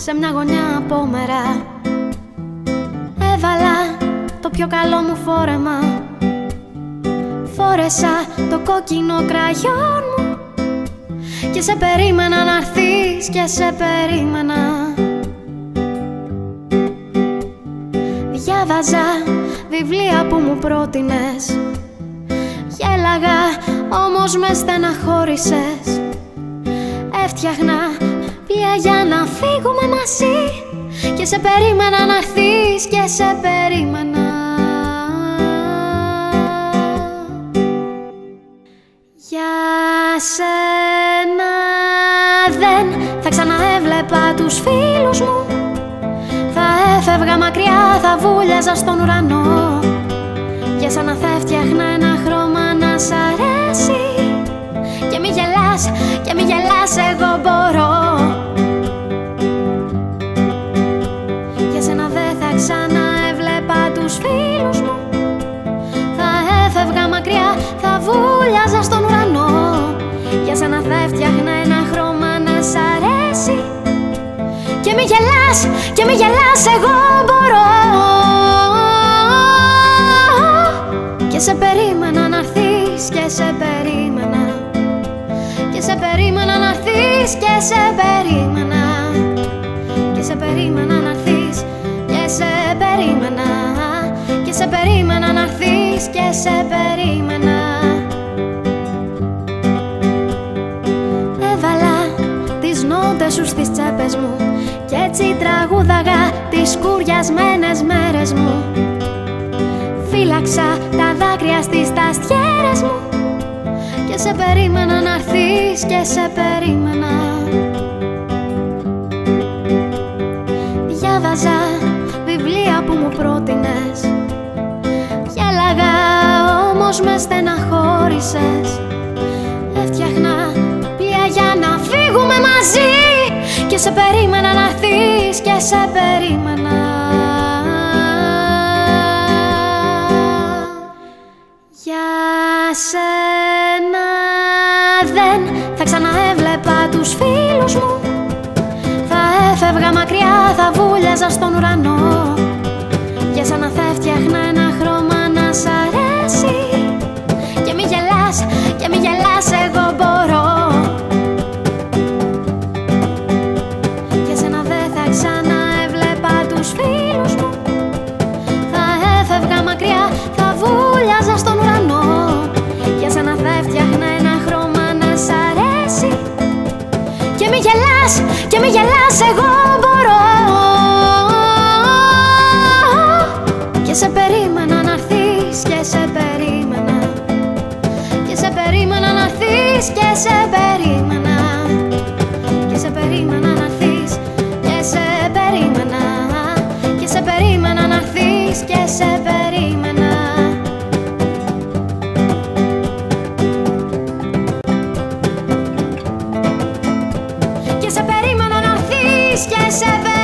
σε μια γωνιά απόμερα. Έβαλα το πιο καλό μου φόρεμα. Φόρεσα το κόκκινο κραγιόν μου και σε περίμενα να έρθεις και σε περίμενα. Διάβαζα βιβλία που μου πρότεινες. Γέλαγα όμως με στεναχώρησες. Έφτιαχνα πλοία για να φύγουμε μαζί και σε περίμενα να έρθεις και σε περίμενα. Για σένα δεν θα ξαναέβλεπα τους φίλους μου. Θα έφευγα μακριά, θα βούλιαζα στον ουρανό. Για σένα θα έφτιαχνα ένα χρώμα να σ' αρέσει. Και μη γελάς, και μη γελάς, εγώ μπορώ. Για σένα δεν θα ξαναέβλεπα τους φίλους μου. Θα έφευγα μακριά, θα βούλιαζα στον ουρανό. Για σένα θα έφτιαχνα ένα χρώμα να σ' αρέσει. Και μη γελάς, και μη γελάς, εγώ μπορώ. Και σε περίμενα να έρθεις και σε περίμενα. Και σε περίμενα να έρθεις και σε περίμενα. Και σε περίμενα να έρθεις και σε περίμενα. Και σε περίμενα να έρθεις και σε περίμενα. Έβαλα τις νότες σου στις τσέπες μου κι έτσι τραγούδαγα τις σκουριασμένες μέρες μου. Φύλαξα τα δάκρυα στις ταστιέρες μου και σε περίμενα να έρθεις και σε περίμενα. Διάβαζα βιβλία που μου πρότεινες. Γέλαγα όμως με στεναχώρησες. Έφτιαχνα πλοία για να φύγουμε μαζί και σε περίμενα να έρθεις και σε περίμενα. Για σένα δεν θα ξαναέβλεπα τους φίλους μου. Θα έφευγα μακριά, θα βούλιαζα στον ουρανό. Για σένα θα έφτιαχνα ένα χρώμα να σ' αρέσει. Και μη γελάς, και μη γελάς, εγώ μπορώ. Για σένα δεν θα ξαναέβλεπα τους φίλους μου. Θα έφευγα μακριά, θα βούλιαζα στον ουρανό. Για σένα θα έφτιαχνα ένα χρώμα να σ' αρέσει. Και μη γελάς, και μη γελάς, εγώ μπορώ. Και σε περίμενα να έρθεις και σε περίμενα. Και σε περίμενα να έρθεις και σε περίμενα. Και σε περίμενα να έρθεις και σε περίμενα. Και σε περίμενα να έρθεις και σε περίμενα. Και σε περίμενα να έρθεις και σε περίμενα.